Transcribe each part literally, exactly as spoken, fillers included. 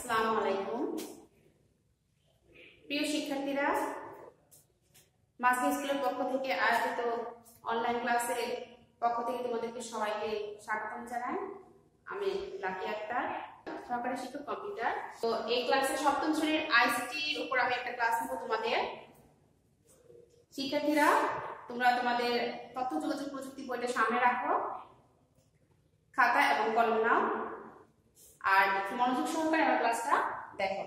আসসালামু আলাইকুম প্রিয় শিক্ষার্থীরা, মাঝি স্কুলের পক্ষ থেকে আয়োজিত অনলাইন ক্লাসের পক্ষ থেকে তোমাদেরকে সবাইকে স্বাগতম জানাই। আমি লাকি আক্তার, সহকারী শিক্ষক কম্পিউটার। তো এই ক্লাসে সপ্তম শ্রেণীর আইসিটির উপর আমি একটা ক্লাস নেব তোমাদের। শিক্ষার্থীরা, তোমরা তোমাদের তথ্য যোগাযোগ প্রযুক্তি বইটা সামনে রাখো, খাতা এবং কলম নাও, আর মনোযোগ সহকারে আমার ক্লাসটা দেখো।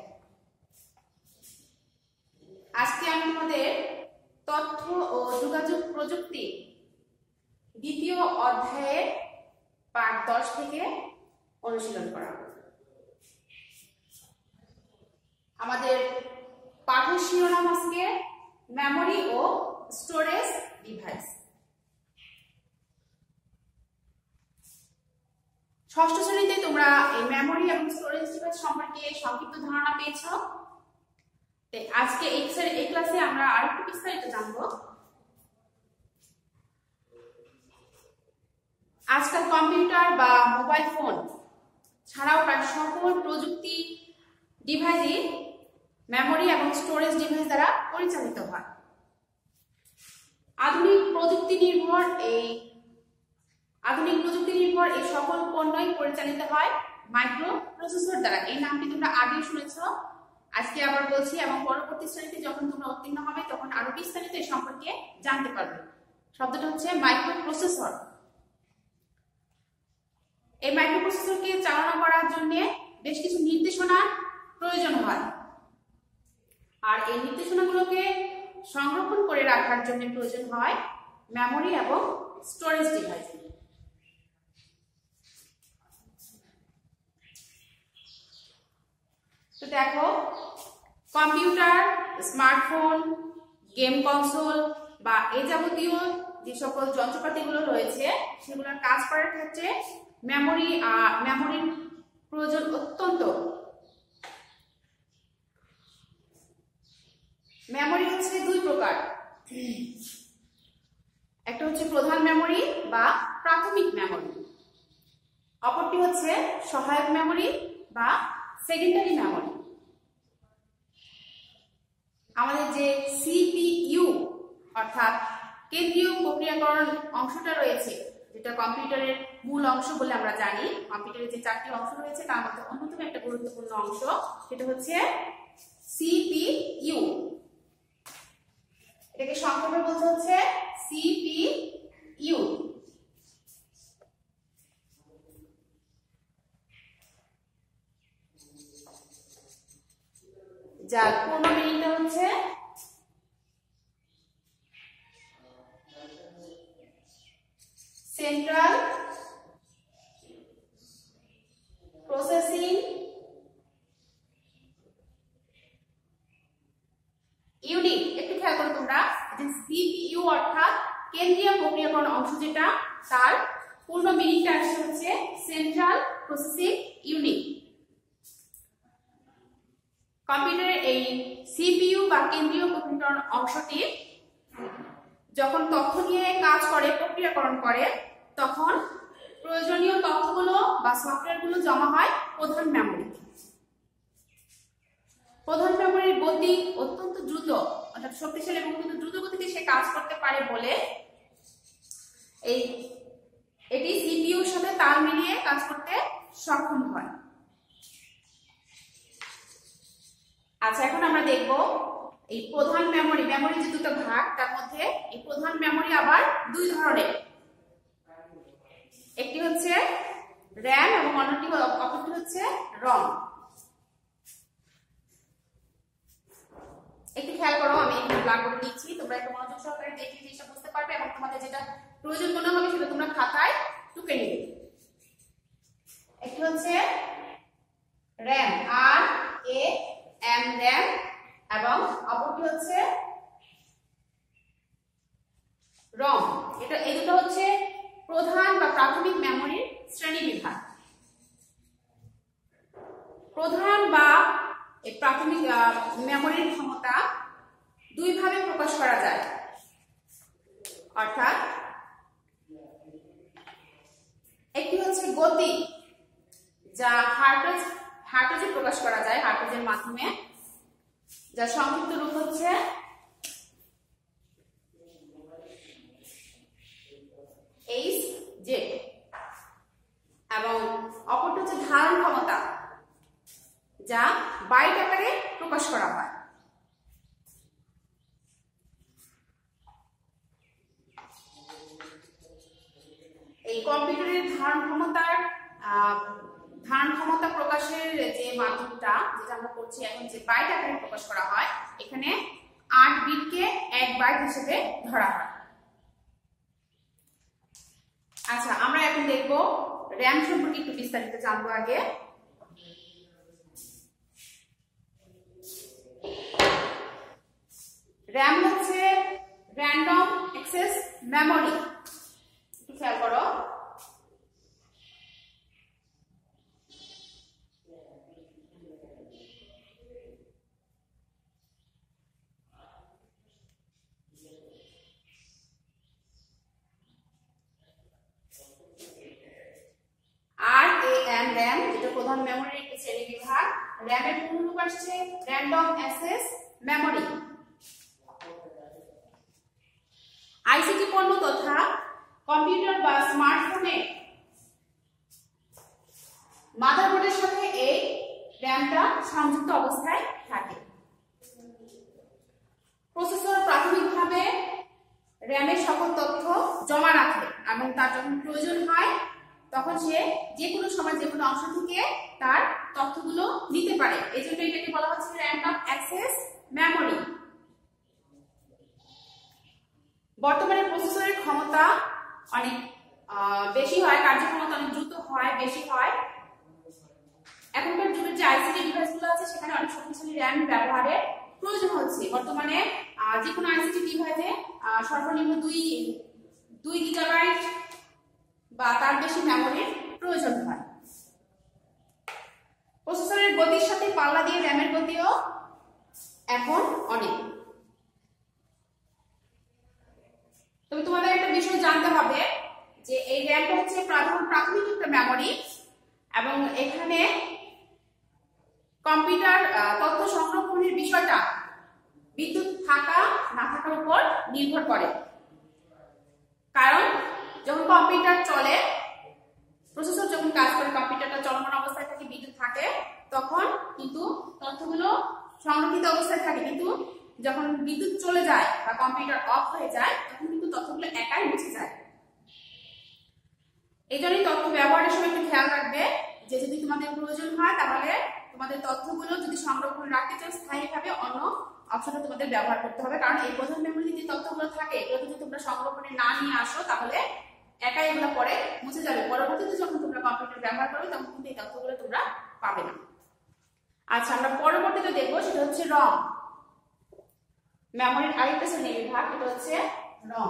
আজকে আমি তোমাদের তথ্য ও যোগাযোগ প্রযুক্তি দ্বিতীয় অধ্যায়ের পাঠ দশ থেকে অনুশীলন করা। আমাদের পাঠের শিরোনাম আজকে মেমোরি ও স্টোরেজ ডিভাইস। ষষ্ঠ শ্রেণীতে তোমরা এই মেমোরি এবং স্টোরেজ ডিভাইস সম্পর্কে সংক্ষিপ্ত ধারণা পেয়েছো। আজকে এই ক্লাসে আমরা আরেকটু বিস্তারিত জানবো। আজকাল কম্পিউটার বা মোবাইল ফোন ছাড়াও প্রায় সকল প্রযুক্তি ডিভাইসই মেমোরি এবং স্টোরেজ ডিভাইস দ্বারা পরিচালিত হয়। আধুনিক প্রযুক্তি নির্ভর এই আধুনিক প্রযুক্তি নির্ভর এই সকল পণ্যই পরিচালিত হয় মাইক্রো প্রসেসর দ্বারা। এই নামটি তোমরা আগেই শুনেছো, আজকে আবার বলছি, এবং পরবর্তী শ্রেণীতে যখন তোমরা উত্তীর্ণ হবে তখন আরো বিস্তারিত এই সম্পর্কে জানতে পারবে। শব্দটা হচ্ছে মাইক্রো প্রসেসর। এই মাইক্রো প্রসেসরকে চালনা করার জন্য বেশ কিছু নির্দেশনা প্রয়োজন হয়, আর এই নির্দেশনাগুলোকে সংরক্ষণ করে রাখার জন্য প্রয়োজন হয় মেমোরি এবং স্টোরেজ ডিভাইস। তো দেখো, কম্পিউটার, স্মার্টফোন, গেম কনসোল বা এই যাবতীয় যে সকল যন্ত্রপাতিগুলো রয়েছে সেগুলোর কাজ করার ক্ষেত্রে মেমোরি আর মেমোরির প্রয়োজন অত্যন্ত। মেমোরি হচ্ছে দুই প্রকার, একটা হচ্ছে প্রধান মেমোরি বা প্রাথমিক মেমোরি, অপরটি হচ্ছে সহায়ক মেমোরি বা সেকেন্ডারি মেমোরি। আমাদের যে সিপিইউ অর্থাৎ কেন্দ্রীয় প্রক্রিয়াকরণ অংশটা রয়েছে, যেটা কম্পিউটারের মূল অংশ বলে আমরা জানি, কম্পিউটারের যে চারটি অংশ রয়েছে তার মধ্যে অন্যতম একটা গুরুত্বপূর্ণ অংশ সেটা হচ্ছে সিপিইউ। এটাকে সংক্ষেপে বলতে হচ্ছে সিপিইউ। যার পূর্ণ মিনিংটা হচ্ছে সেন্ট্রাল প্রসেসিং ইউনিট। একটু খেয়াল করো তোমরা, যে সিপিইউ অর্থাৎ কেন্দ্রীয় প্রক্রিয়াকরণ অংশ, যেটা তার পূর্ণ মিনিংটা হচ্ছে সেন্ট্রাল প্রসেসিং ইউনিট। কম্পিউটারের এই সিপিইউ বা কেন্দ্রীয় প্রক্রিয়াকরণ অংশটি যখন তথ্য নিয়ে কাজ করে, প্রক্রিয়াকরণ করে, তখন প্রয়োজনীয় তথ্যগুলো বা সফটওয়্যারগুলো জমা হয় প্রধান মেমোরিতে। প্রধান মেমোরির গতি অত্যন্ত দ্রুত, অর্থাৎ শক্তিশালী এবং অত্যন্ত দ্রুত গতিতে সে কাজ করতে পারে বলে এই এটি সিপিইউর সাথে তাল মিলিয়ে কাজ করতে সক্ষম হয়। আচ্ছা, এখন আমরা দেখব এই প্রধান মেমোরি। মেমোরি যে দুটো ভাগ, তার মধ্যে এই প্রধান মেমোরি আবার দুই ধরনের, একটি হচ্ছে র্যাম এবং অন্যটি অপরটি হচ্ছে রম। একটু খেয়াল করো, আমি এখানে ব্ল্যাক করে দিচ্ছি, তোমরা একটু মনোযোগ সহকারে দেখে জিনিসটা বুঝতে পারবে এবং তোমাদের যেটা প্রয়োজন মনে হবে সেটা তোমরা খাতায় টুকে নেবে। একটি হচ্ছে RAM, R A M RAM, এবং অপরটি হচ্ছে রম। এটা এই দুটো হচ্ছে প্রধান বা প্রাথমিক মেমোরির শ্রেণী বিভাগ। প্রধান বা এই প্রাথমিক মেমোরির ক্ষমতা দুই ভাবে প্রকাশ করা যায়, অর্থাৎ একটি হচ্ছে গতি, যা হার্ট হার্ট পেজে প্রকাশ করা যায়, হার্ড পেজের মাধ্যমে, যার সংক্ষিপ্ত রূপ হচ্ছে এইচ জেড। এবং অপরটা হচ্ছে ধারণ ক্ষমতা, যা বাইট আকারে প্রকাশ করা হয়। এই কম্পিউটারের ধারণ ক্ষমতার ধারণ ক্ষমতা প্রকাশের যে মাধ্যমটা, যেটা আমরা করছি এখন, যে বাইট আকারে প্রকাশ করা হয়, এখানে আট বিটকে এক বাইট হিসেবে ধরা হয়। আচ্ছা, আমরা এখন দেখব র্যাম সম্পর্কে একটু বিস্তারিত জানবো। আগে র্যাম হচ্ছে র্যান্ডম অ্যাক্সেস মেমোরি। একটু খেয়াল করো, র্যাম যেটা প্রধান মেমোরির একটি শ্রেণী বিভাগ। র্যামের পূর্ণরূপ আসছে র্যান্ডম অ্যাক্সেস মেমোরি। আইসিটি পণ্য তথা কম্পিউটার বা স্মার্টফোনে মাদারবোর্ডের সাথে এই র্যামটা সংযুক্ত অবস্থায় থাকে। প্রসেসর প্রাথমিকভাবে র্যামের সকল তথ্য জমা রাখে এবং তার যখন প্রয়োজন হয় তখন সে যে কোনো সময় যে কোনো অংশ থেকে তার তথ্যগুলো নিতে পারে। এই জন্য এটাকে বলা হচ্ছে র্যান্ডম অ্যাক্সেস মেমোরি। বর্তমানে প্রসেসরের ক্ষমতা অনেক বেশি হয়, কার্যক্ষমতা অনেক দ্রুত হয়, বেশি হয়। এখনকার যুগের যে আইসিটি ডিভাইসগুলো আছে সেখানে অনেক শক্তিশালী র্যাম ব্যবহারের প্রয়োজন হচ্ছে। বর্তমানে যে কোনো আইসিটি ডিভাইসে সর্বনিম্ন দুই দুই গিগাবাইট বা তার বেশি মেমোরির প্রয়োজন হয়। প্রসেসরের গতির সাথে পাল্লা দিয়ে র্যামের গতিও এখন অনেক। তবে তোমাদের একটা বিষয় জানতে হবে যে এই র্যামটা হচ্ছে প্রাথমিক একটা মেমোরি এবং এখানে কম্পিউটার তথ্য সংরক্ষণের বিষয়টা বিদ্যুৎ থাকা না থাকার উপর নির্ভর করে। কারণ যখন কম্পিউটার চলে, প্রসেসর যখন কাজ করে, কম্পিউটারটা চলমান অবস্থায় থাকে, বিদ্যুৎ থাকে, তখন কিন্তু তথ্যগুলো সংরক্ষিত অবস্থায় থাকে। কিন্তু যখন বিদ্যুৎ চলে যায় বা কম্পিউটার অফ হয়ে যায় তখন কিন্তু তথ্যগুলো একাই মুছে যায়। এই জন্যই তথ্য ব্যবহারের সময় একটু খেয়াল রাখবে যে যদি তোমাদের প্রয়োজন হয় তাহলে তোমাদের তথ্যগুলো যদি সংরক্ষণ রাখতে চাও স্থায়ীভাবে অন্য অপশনটা তোমাদের ব্যবহার করতে হবে। কারণ এই প্রধান মেমোরিতে যে তথ্যগুলো থাকে এগুলো যদি তোমরা সংরক্ষণে না নিয়ে আসো তাহলে একাই এগুলো পরে মুছে যাবে। পরবর্তীতে যখন তোমরা কম্পিউটার ব্যবহার করবে তখন কিন্তু এই তথ্যগুলো তোমরা পাবে না। আচ্ছা, আমরা পরবর্তীতে দেখবো সেটা হচ্ছে রম। মেমোরির আরেকটা শ্রেণী বিভাগ, এটা হচ্ছে রম।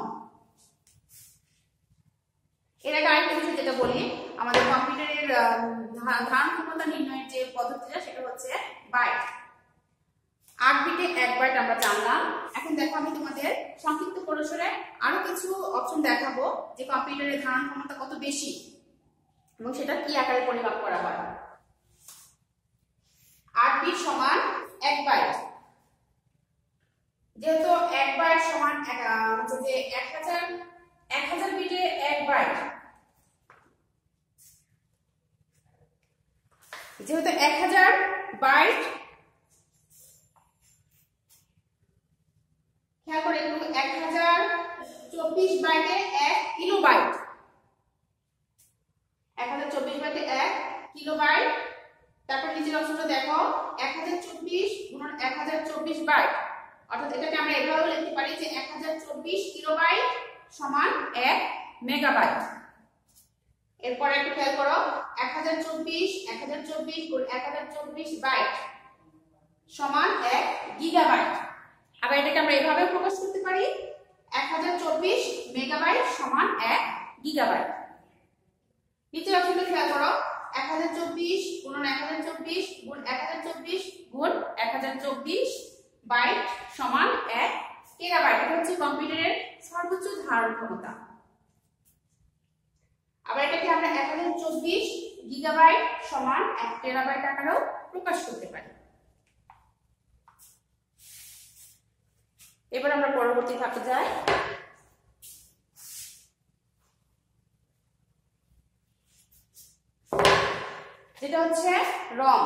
এর আগে আরেকটা বিষয় যেটা বলি, আমাদের কম্পিউটারের ধারণ ক্ষমতা নির্ণয়ের যে পদ্ধতিটা সেটা হচ্ছে বাইট। আট বিটে এক বাইট আমরা জানলাম। এখন দেখো আমি তোমাদের সংক্ষিপ্ত পরিসরে আরো কিছু অপশন দেখাবো যে কম্পিউটারের ধারণ ক্ষমতা কত বেশি এবং সেটা কি আকারে পরিমাপ করা হয়। আট বিট সমান এক বাইট। যেহেতু এক বাইট সমান হচ্ছে যে এক হাজার এক হাজার বিটে এক বাইট, যেহেতু এক হাজার বাইট, খেয়াল করে একটু, এক হাজার চব্বিশ বাইটে এক কিলোবাইট, এক হাজার চব্বিশ বাইটে এক কিলোবাইট। তারপর নিচের অংশটা দেখো, এক হাজার চব্বিশ গুণন এক হাজার চব্বিশ বাইট, অর্থাৎ এটাকে আমরা এভাবেও লিখতে পারি যে এক হাজার চব্বিশ কিলোবাইট সমান এক মেগাবাইট। এরপর একটু খেয়াল করো, এক হাজার চব্বিশ এক হাজার চব্বিশ গুণ এক হাজার চব্বিশ বাইট সমান এক গিগাবাইট। আবার এটাকে আমরা এভাবে প্রকাশ করতে পারি, এক হাজার চব্বিশ মেগাবাইট সমান এক গিগাবাইট। নিচের অংশটা খেয়াল করো, এক হাজার চব্বিশ গুণন এক হাজার চব্বিশ গুণ এক হাজার চব্বিশ গুণ এক হাজার চব্বিশ বাইট সমান এক টেরাবাইট। এটা হচ্ছে কম্পিউটারের সর্বোচ্চ ধারণ ক্ষমতা। আবার এটাকে আমরা এক হাজার চব্বিশ গিগাবাইট সমান এক টেরাবাইট আকারেও প্রকাশ করতে পারি। এবার আমরা পরবর্তী ধাপে যাই। যেটা হচ্ছে রম।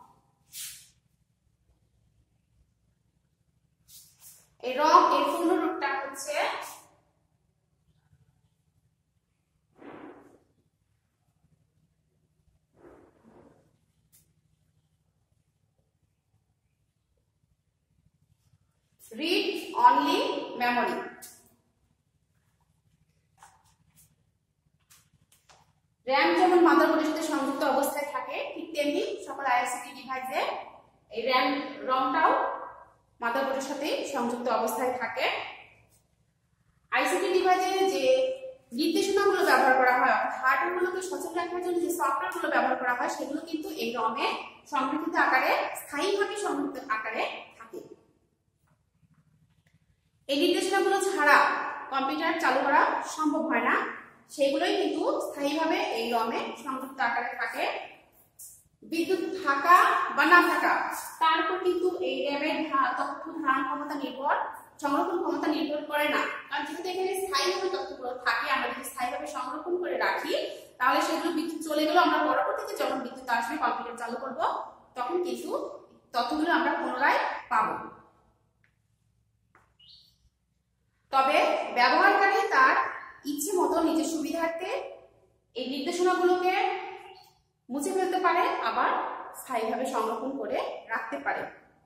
এই রম এর পূর্ণ রূপটা হচ্ছে রিড অনলি মেমোরি। র‍্যাম যেমন মাদারবোর্ডের সাথে সংযুক্ত অবস্থায় থাকে, ঠিক তেমনি সকল আইসিটি ডিভাইসে এই র‍্যাম রমটাও মাদারবোর্ডের সাথে সংযুক্ত অবস্থায় থাকে। আইসিটি ডিভাইসে যে নির্দেশনাগুলো ব্যবহার করা হয়, অর্থাৎ হার্ডওয়্যারগুলোকে সচল রাখার জন্য যে সফটওয়্যারগুলো ব্যবহার করা হয়, সেগুলো কিন্তু এই রমে সংরক্ষিত আকারে, স্থায়ীভাবে সংরক্ষিত আকারে থাকে। এই নির্দেশনাগুলো ছাড়া কম্পিউটার চালু করা সম্ভব হয় না, সেগুলোই কিন্তু স্থায়ীভাবে এই রমে সংযুক্ত আকারে থাকে। বিদ্যুৎ থাকা বা না থাকা তার উপর কিন্তু এই র‍্যামের তথ্য ধারণ ক্ষমতা নির্ভর, সংরক্ষণ ক্ষমতা নির্ভর করে না। কারণ যেহেতু এখানে স্থায়ীভাবে তথ্যগুলো থাকে, আমরা যদি স্থায়ীভাবে সংরক্ষণ করে রাখি, তাহলে সেগুলো বিদ্যুৎ চলে গেলেও আমরা পরবর্তীতে যখন বিদ্যুৎ আসবে, কম্পিউটার চালু করব, তখন কিন্তু তথ্যগুলো আমরা পুনরায় পাবো। তবে ব্যবহারকারী তার ইচ্ছে মতো নিজের সুবিধার্থে এই নির্দেশনাগুলোকে মুছে ফেলতে পারে, আবার স্থায়ীভাবে সংরক্ষণ করে রাখতে পারে।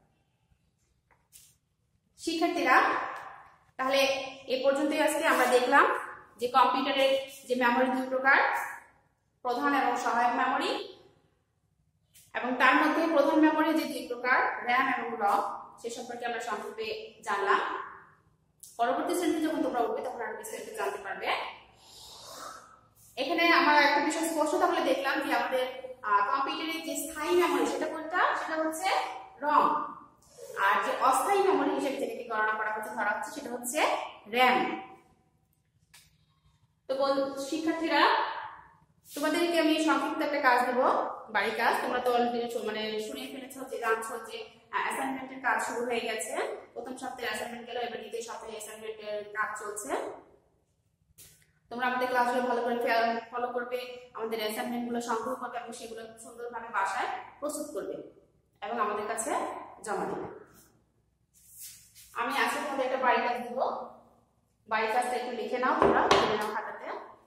শিক্ষার্থীরা, তাহলে এ পর্যন্তই আজকে আমরা দেখলাম যে কম্পিউটারের যে মেমোরি দুই প্রকার, প্রধান এবং সহায়ক মেমোরি, এবং তার মধ্যে প্রধান মেমোরি যে দুই প্রকার, র‍্যাম এবং রম, সে সম্পর্কে আমরা সংক্ষেপে জানলাম। পরবর্তী শ্রেণীতে যখন তোমরা উঠবে তখন আরো বিস্তারিত জানতে পারবে। এখানে আমরা একটা বিষয় স্পষ্ট তাহলে দেখলাম যে আমাদের কম্পিউটারের যে স্থায়ী মেমোরি সেটা কোনটা, সেটা হচ্ছে রম, আর যে অস্থায়ী মেমোরি হিসেবে যেটাকে গণনা করা হচ্ছে, ধরা হচ্ছে, সেটা হচ্ছে র‍্যাম। তো শিক্ষার্থীরা, তোমাদেরকে আমি সংক্ষিপ্ত একটা কাজ দেব, বাড়ির কাজ। তোমরা তো অলরেডি মানে শুনে ফেলেছো, যে জানছো যে অ্যাসাইনমেন্টের কাজ শুরু হয়ে গেছে। প্রথম সপ্তাহে অ্যাসাইনমেন্ট গেল, এবার দ্বিতীয় সপ্তাহে অ্যাসাইনমেন্টের কাজ চলছে। তোমরা আমাদের ক্লাসগুলো ভালো করে ফলো করবে, আমাদের অ্যাসাইনমেন্ট গুলো সংগ্রহ করবে এবং সেগুলো সুন্দরভাবে বাসায় প্রস্তুত করবে এবং আমাদের কাছে জমা দেবে। আমি আজকের মধ্যে একটা বাড়ির কাজ দিব, বাড়ির কাজটা একটু লিখে নাও, তোমরা লিখে নাও খাতাতে।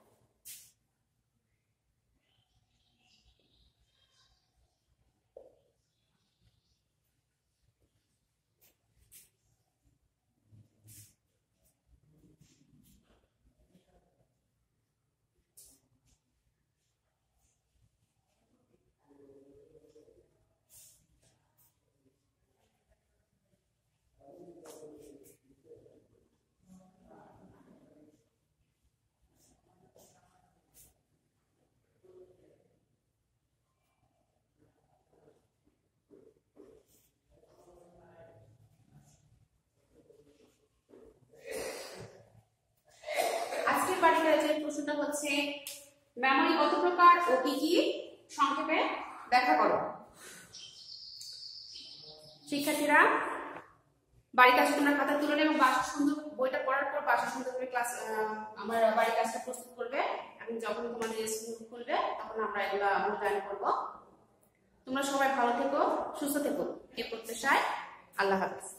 প্রশ্নটা হচ্ছে, মেমোরি কত প্রকার ও কি কি, সংক্ষেপে ব্যাখ্যা করো। শিক্ষার্থীরা, বাড়ির কাজে তোমরা খাতা তুলে নেবে এবং বাসা সুন্দর, বইটা পড়ার পর বাসা সুন্দর করে ক্লাস আমার বাড়ির কাজটা প্রস্তুত করবে, এবং যখন তোমাদের স্কুল খুলবে তখন আমরা এগুলো মূল্যায়ন করব। তোমরা সবাই ভালো থেকো, সুস্থ থেকো, এই প্রত্যাশায়। আল্লাহ হাফেজ।